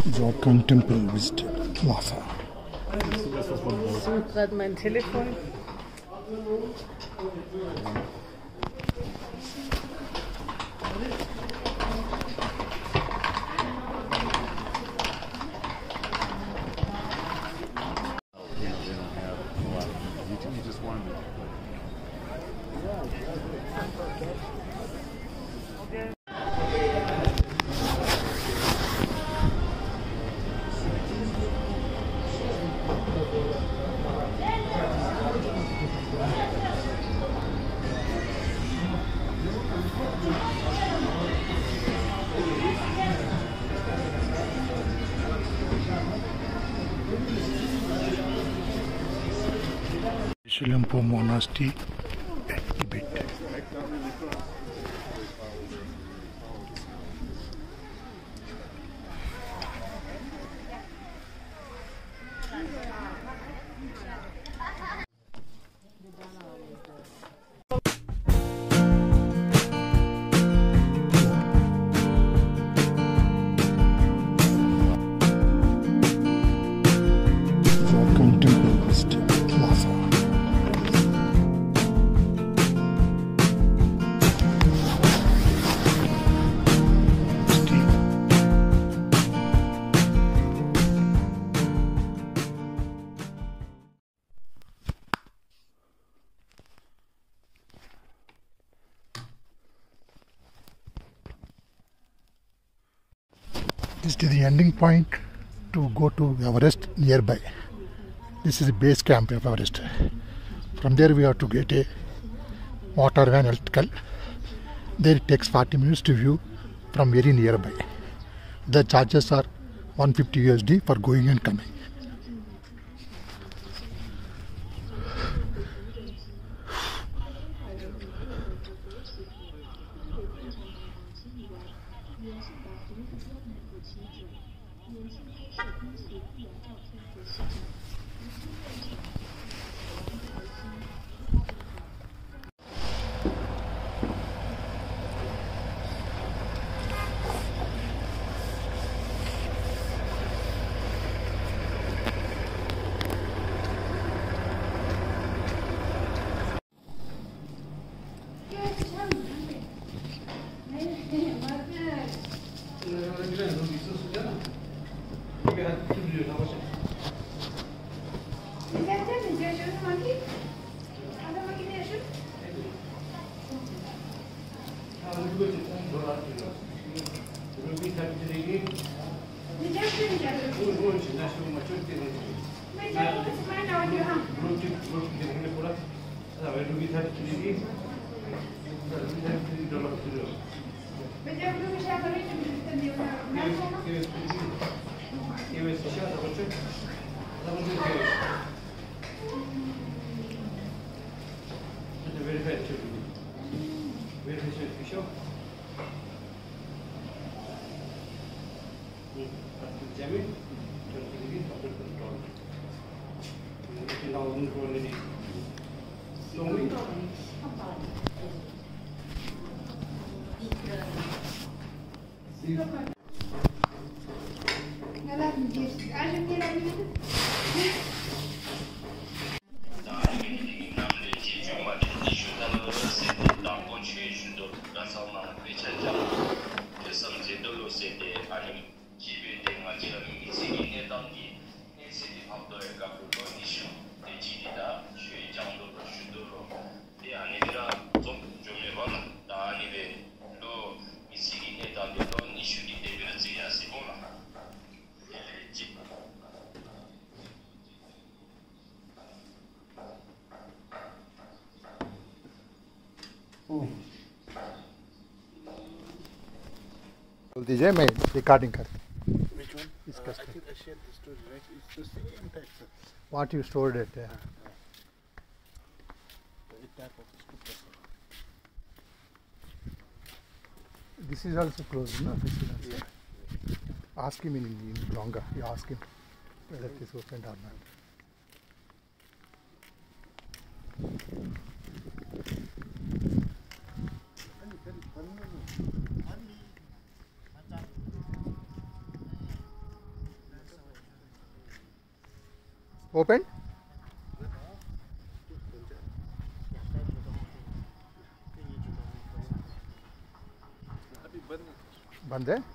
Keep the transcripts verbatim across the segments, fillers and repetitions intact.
Jharkhand Temple visited Lhasa. Ich suche gerade mein Telefon. Shilampo Monastery at Tibet. Jharkhand Temple visited Lhasa. This is the ending point to go to Everest nearby. This is the base camp of Everest. From there we have to get a water van electrical. There it takes forty minutes to view from very nearby. The charges are one hundred fifty U S D for going and coming. बोल दीजिए मैं recording कर इसका what you stored it this is also close ना this is ask him in longer you ask him whether it is opened or not. Open? बंद है?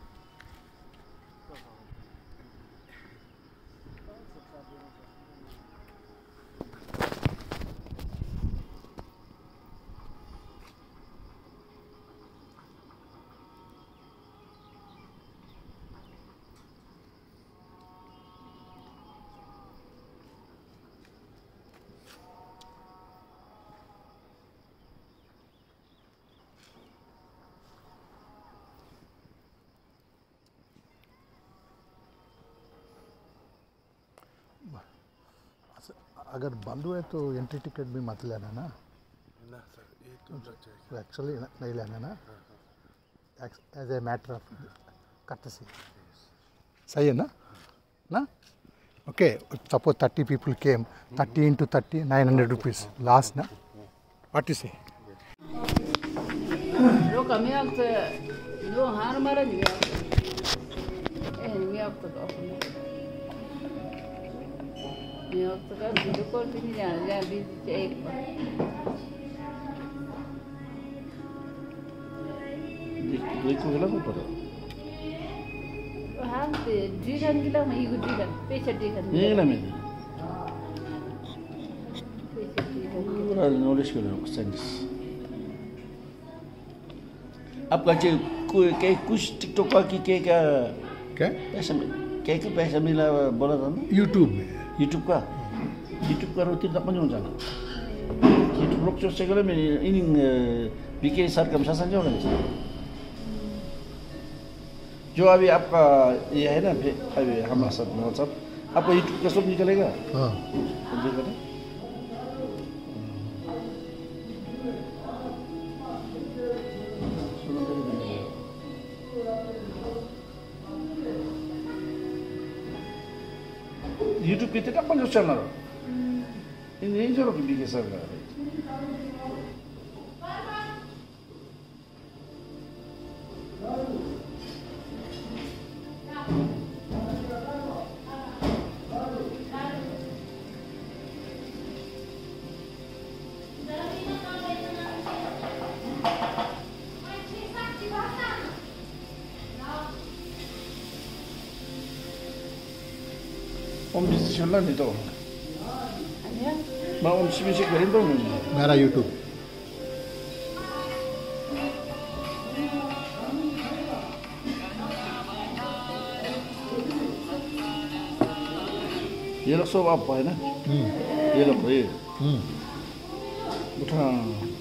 अगर बंद हुए तो एंट्री टिकट भी मत लेना ना ना सर ये तो लग जाएगा एक्चुअली नहीं लेना ना as a matter of courtesy सही है ना ना okay suppose thirty people came thirty into thirty nine hundred rupees last ना what you say Då kan vi allt, då har de bara nu. En vi har fått upp. Vi har fått upp, då går det inte gärna, det blir lite ekpa. Drick को गला को पता Han drikan gila mai igu drikan, pesa drikan. ये गला में Pesa drikan. पूरा knowledge के लोग सेंस आपका जो कोई के कुछ टिकटॉक की के क्या क्या पैसा के के पैसा मिला बोला था ना यूट्यूब में यूट्यूब का यूट्यूब का रोटी तक नहीं हो जाना यूट्यूब लोग जो सेगले में इन बीके सर कम शासन जो है जो अभी आपका ये है ना अभी हमारे साथ मतलब आपका यूट्यूब का सब निकलेगा हाँ निकलेगा YouTube itu tak panjang channel. Ini ini jorok bikin sahaja. Om decision lah ni tu. Anya, Mau om sibuk kering tu ni. मेरा यूट्यूब ये लोग सब apa है ना? ये लोग ये. Betul.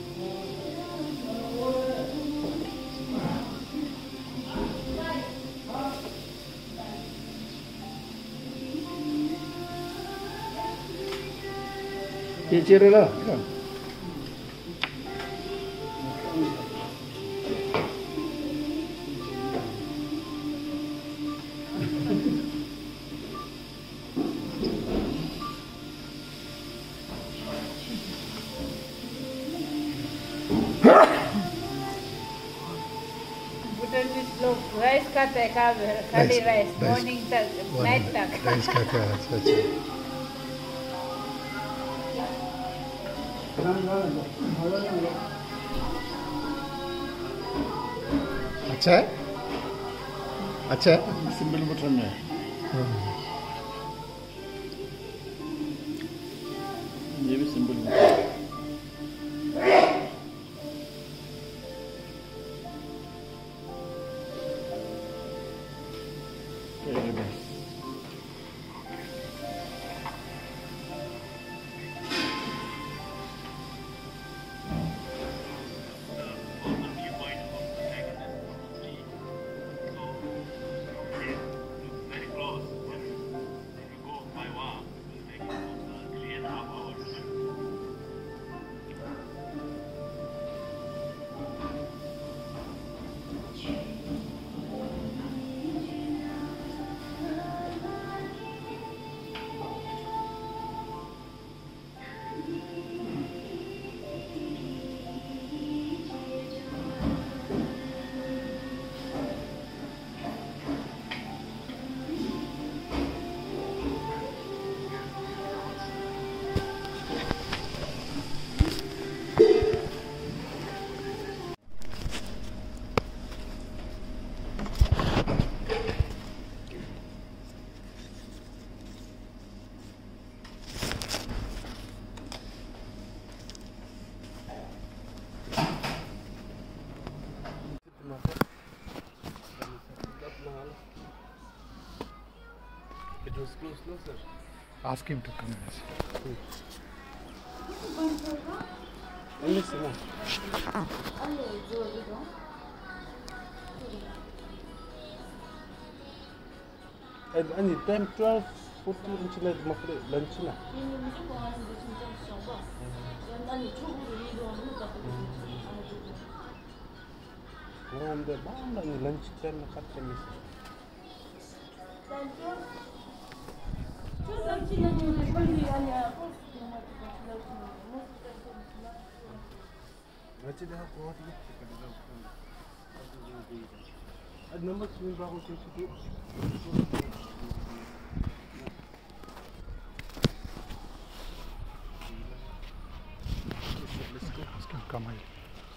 ये चेहरे ला kan bukan di look rice kata kabar, kali rice, morning tak, night tak. Rice का क्या अच्छा अच्छा अच्छा है अच्छा है सिंपल बटन में ये भी simple button It was close, no, sir? Ask him to come. Unless, no. 아니, ten, twelve, fourteen inch나 막 그래, 런치나. 그런데 막 런치 때문에 같이 있어. Значит, да, вот видите, когда number swing bago sixty-two. Let's go. Let's go. Come here.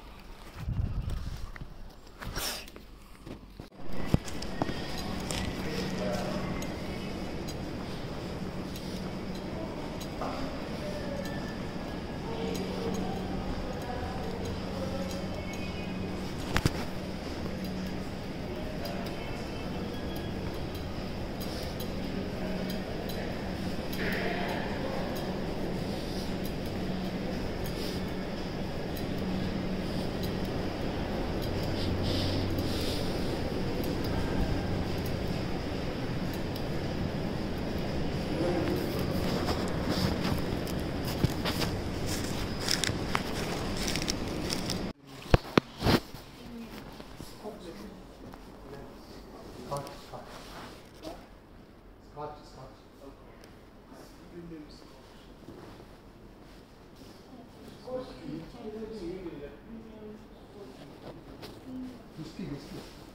Whiskey, whiskey.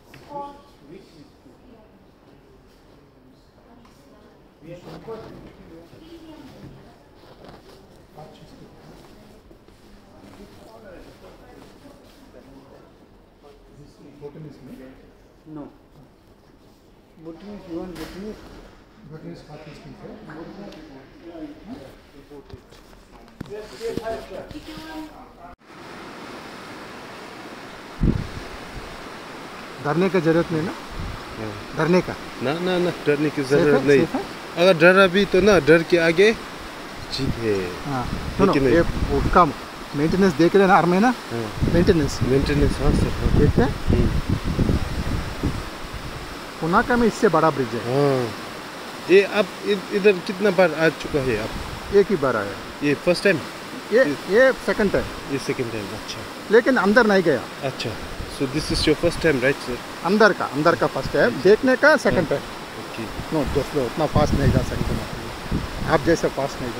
Botanist, no? No. Botanist, you want botanist? Botanist hot whiskey, डरने का जरूरत नहीं ना डरने का ना ना ना डरने की Safe जरूरत है? नहीं Safe है? अगर डरा भी तो ना डर के आगे जीत है हाँ सुनो लेकिन नहीं। ये उसका मेंटेनेंस देख रहे हैं ना आर्मी ना मेंटेनेंस मेंटेनेंस हाँ सर हाँ देखते हैं पुनाका में इससे बड़ा ब्रिज है हाँ ये अब इ- इधर कितना बार आ चुका है आप एक ही बार आया ये फर्स्ट टाइम ये ये सेकंड टाइम ये सेकंड टाइम अच्छा लेकिन अंदर नहीं गया अच्छा so this is your first time right sir अंदर का अंदर का फर्स्ट टाइम देखने का सेकंड टाइम ओके नो दोस्तों उतना फास्ट नहीं जा सकते आप जैसे फास्ट नहीं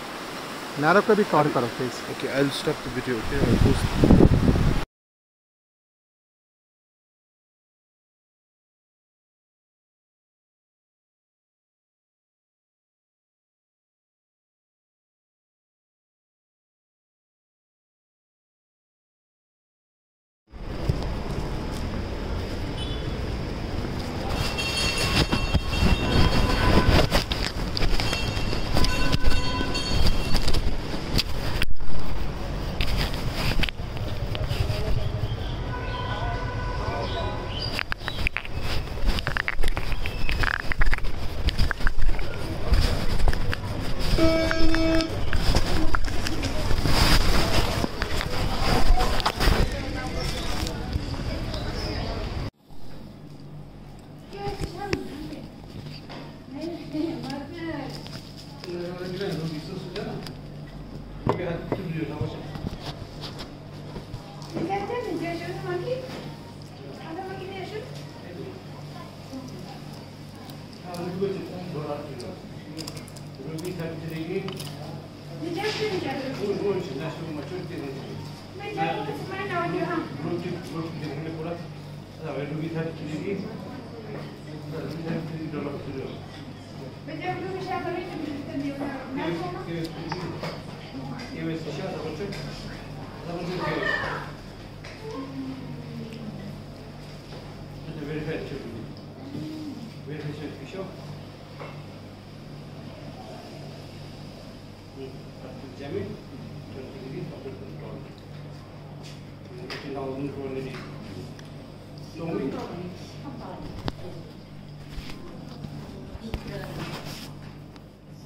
करेंगे नारो को भी कवर करो please okay I will stop the video okay I will post Thank you.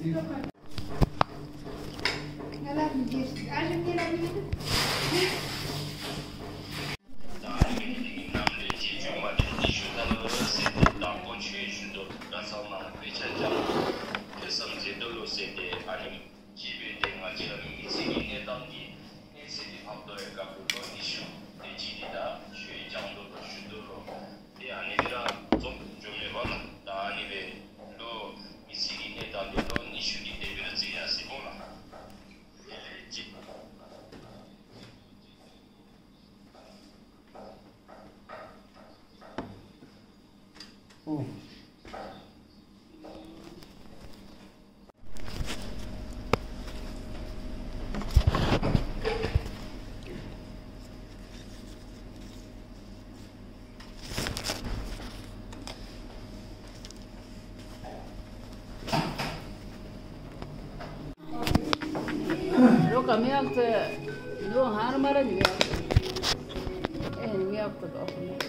Roka mi yaptı? No hanımara ne yaptı? Eh mi yaptı da?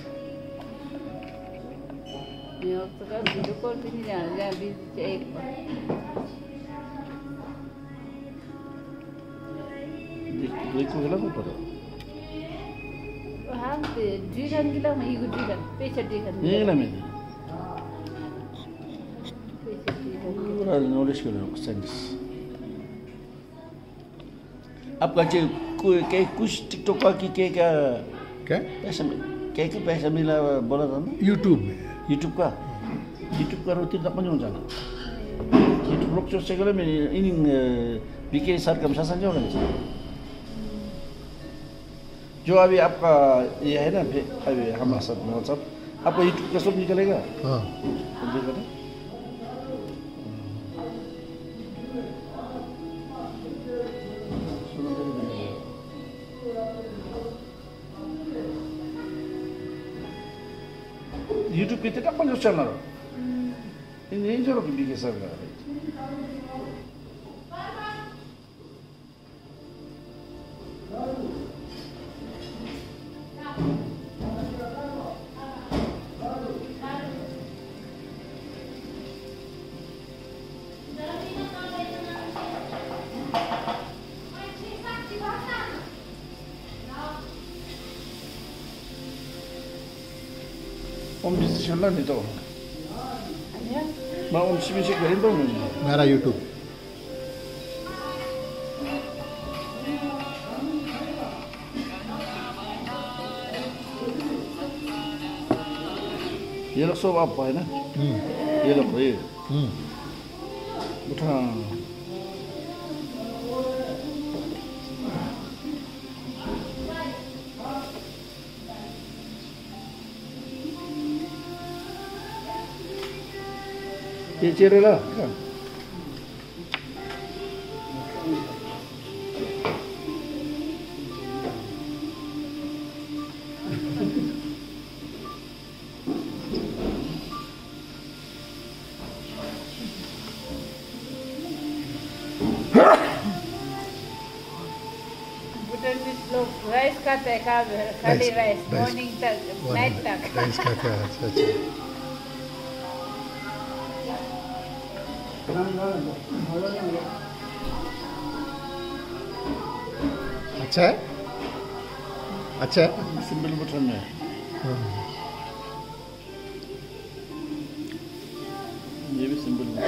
Mi yaptı da bir de korkun yani yani biz şey Dekho gela ko paro. ham de jiran gila mai gu jiran pecha jiran Ye gela me. Ora knowledge ko lo sense. आपका जो कोई के कुछ TikTok की के क्या क्या पैसा क्या क्या पैसा मिला बोला था ना यूट्यूब में यूट्यूब का यूट्यूब का रोटी तक नहीं हो जाना यूट्यूब लोग जो से गले में इन बीके साथ कम सा संजो नहीं जो अभी आपका ये है ना अभी हमारे साथ व्हाट्सएप आपका यूट्यूब का सब निकलेगा हाँ देखो ना YouTube kita tak banyak channel. Ini je loh bikin serga. Om जिस चलना नहीं तो मैं om सिमी से करें तो नहीं मेरा यूट्यूब ये लोग सब आप है ना ये लोग ये उठा ये चेहरे ला बुटन भी लोग राइस खाते हैं खा खाली राइस मॉर्निंग तक नाइट तक राइस का क्या अच्छा अच्छा अच्छा है अच्छा है सिंपल बटन में ये भी simple button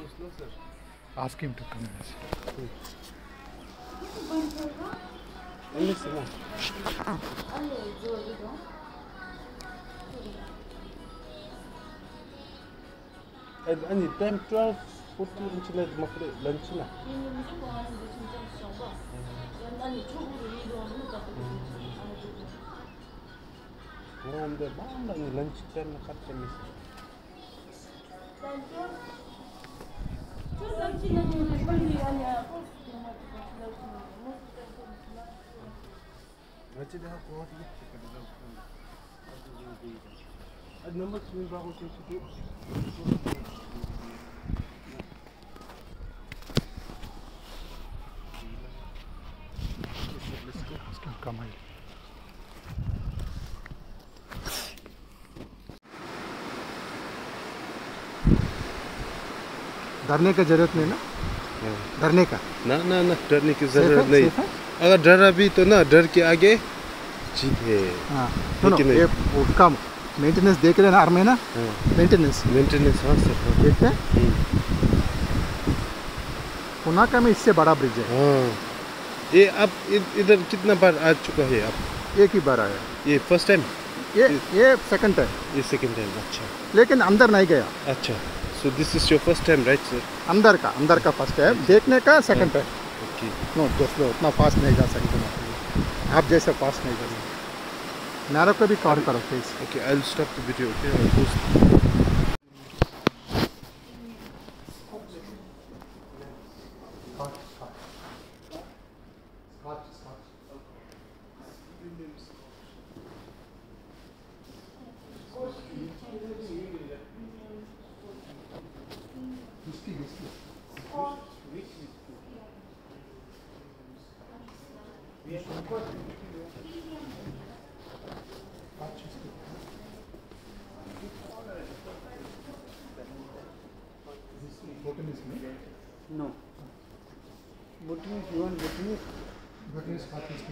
Ask him to come. English na. 아니 time twelve forty 인치래 막그래 런치나. 그런데 막나 이 런치 때문에 갑자기 런치 내가 고아지 아 넘버 two 바고 싶지. Ask him to come here. डरने का जरूरत नहीं ना डरने का ना ना ना डरने की Safe जरूरत है? नहीं Safe है? अगर डरा भी तो ना डर के आगे जीत है हाँ सुनो लेकिन ये उसका मेंटेनेंस देख रहे ना आर्मी ना मेंटेनेंस मेंटेनेंस हाँ सर हाँ देखते हैं पुनाका में इससे बड़ा ब्रिज है हाँ ये अब इ- इधर कितना बार आ चुका है अब एक ही बार आया ये फर्स्ट टाइम ये ये सेकंड टाइम ये सेकंड टाइम अच्छा लेकिन अंदर नहीं गया अच्छा so this is your first time right sir अंदर का अंदर का फर्स्ट टाइम देखने का सेकंड टाइम ओके नो दोस्तों उतना फास्ट नहीं जा सकते आप जैसे फास्ट नहीं कर सकते नारा को भी कवर करो please okay I will stop the video okay I will post No. Bhutanese, you want Bhutanese? Bhutanese hot whiskey,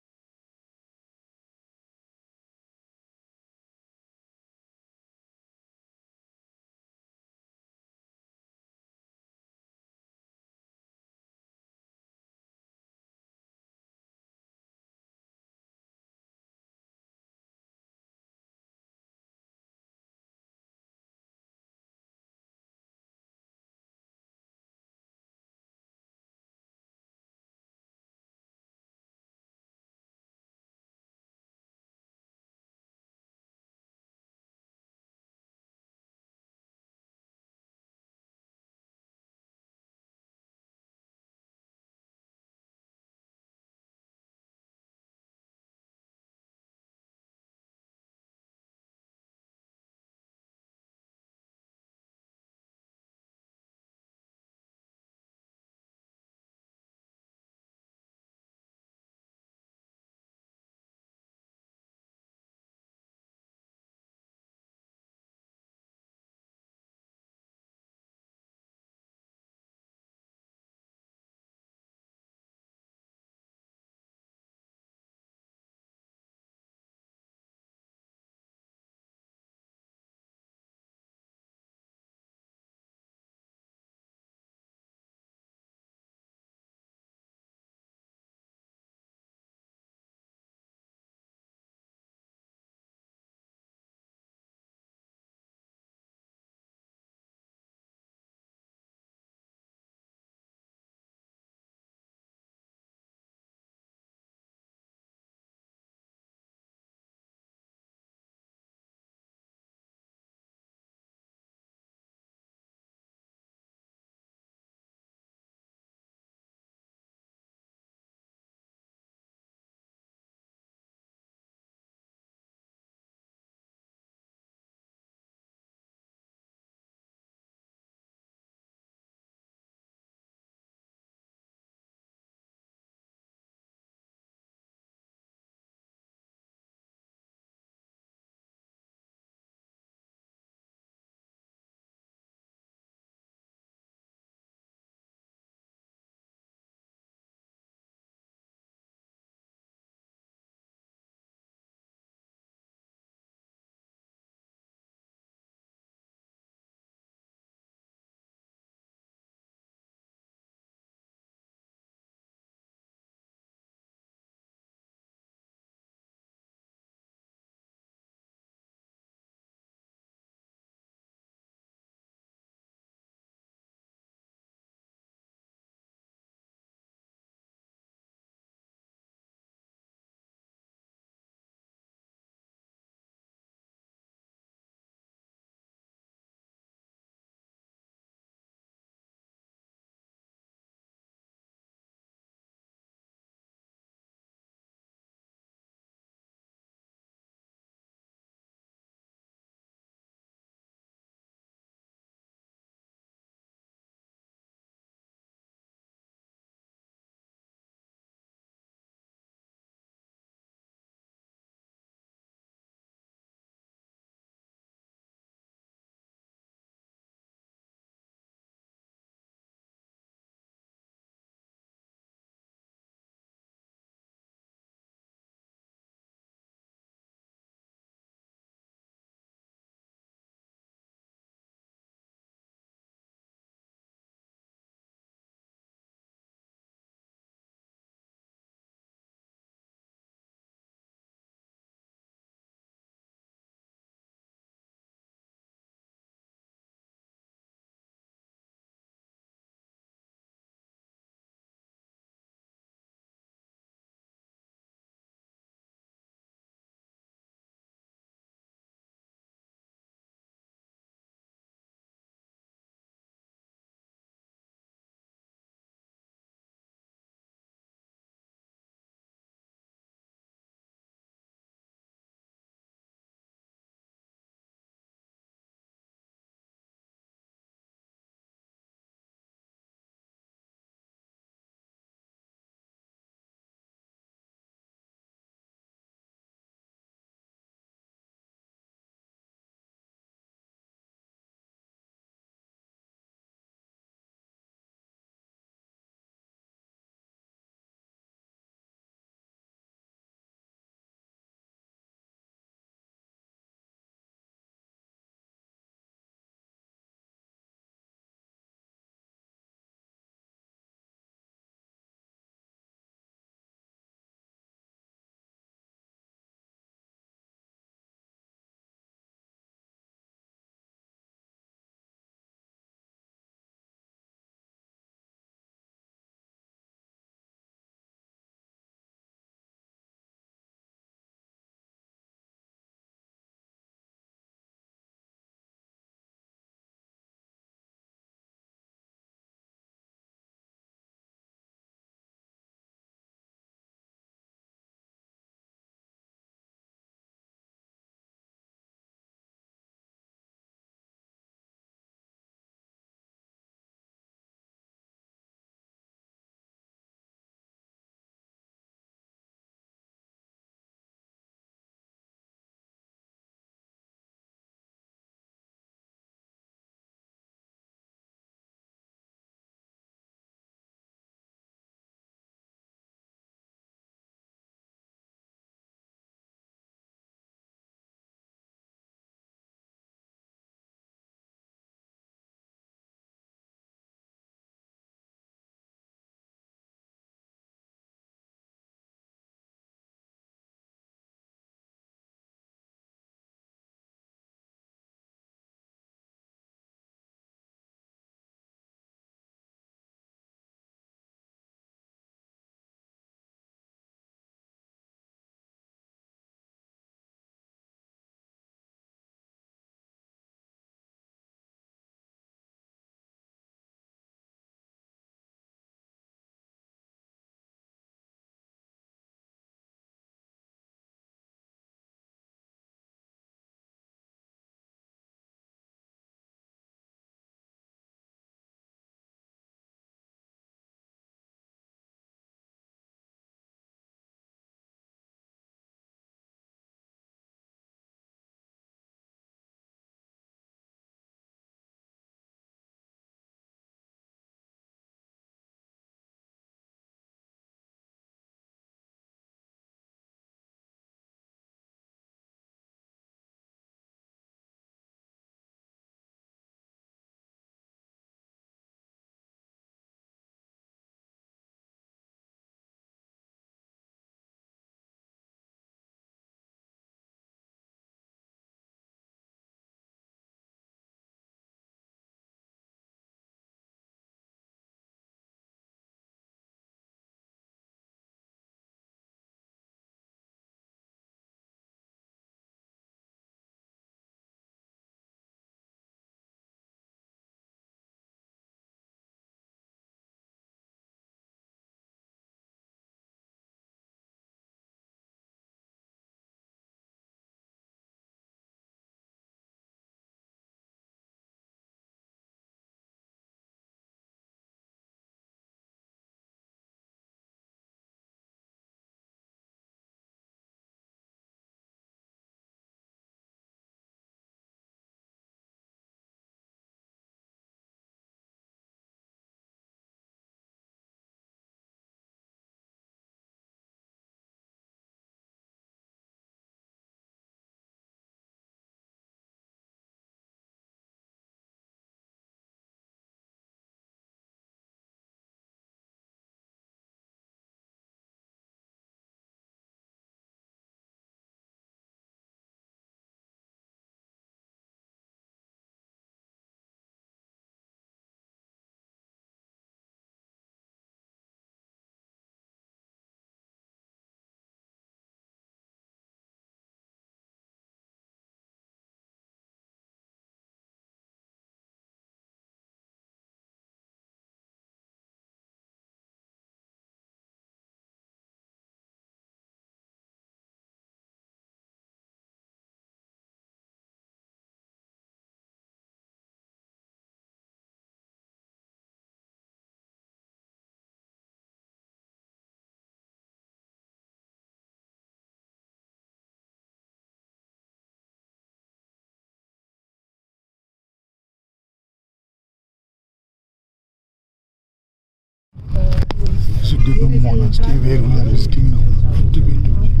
Tibet Monastery where we are visiting now. Tibet.